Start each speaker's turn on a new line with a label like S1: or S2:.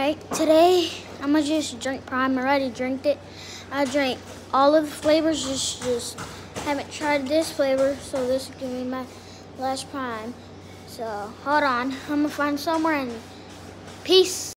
S1: Alright, today I'm gonna just drink Prime. I already drank it. I drank all of the flavors, just haven't tried this flavor, so this is gonna be my last Prime. So hold on, I'm gonna find somewhere and peace.